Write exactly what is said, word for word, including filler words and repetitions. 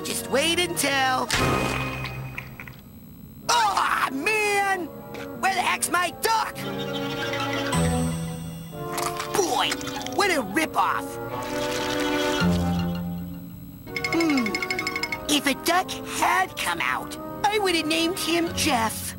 Just wait until... Oh, man! Where the heck's my duck? Boy, what a ripoff! Hmm. If a duck had come out, I would have named him Jeff.